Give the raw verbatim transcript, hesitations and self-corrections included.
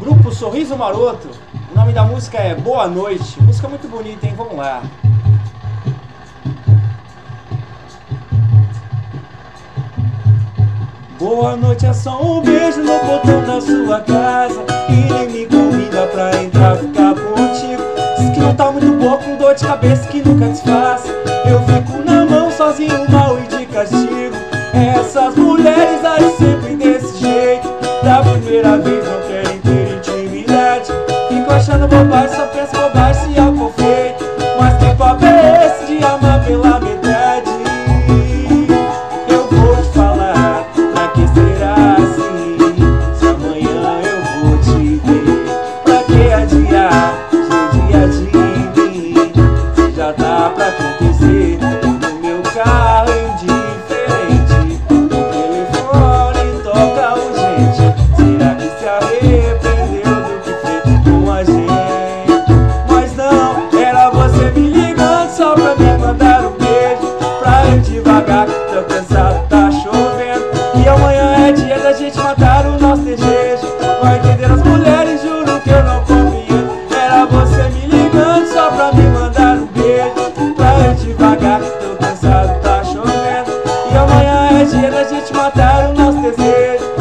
Grupo Sorriso Maroto. O nome da música é Boa Noite. Música muito bonita, hein? Vamos lá. Boa noite é só um beijo no botão da sua casa. E nem me convida pra entrar ficar contigo. Diz que não tá muito boa, com dor de cabeça que nunca desfaça. Eu fico na mão sozinho, mal e de castigo. Essas mulheres agem sempre desse jeito. Da primeira vez não querem ter intimidade. Fico achando bobagem, só penso bobagem se algo for feito. Mas que papo é esse de amar pela metade? Eu vou te falar, pra que será assim? Se amanhã eu vou te ver, pra que adiar? Judia de mim, se já dá pra acontecer. No meu carro indiferente, o telefone toca urgente. Será que se arrependeu do que fez com a gente? Mas não, era você me ligando só pra me mandar um beijo. Pra eu devagar, que tô cansado, tá chovendo. E amanhã é dia da gente matar o nosso desejo. Vai entender as mulheres, juro que eu não compreendo. Era você me ligando só pra me mandar um beijo. Pra eu devagar, que tô cansado, tá chovendo. E amanhã é dia da gente matar o nosso desejo.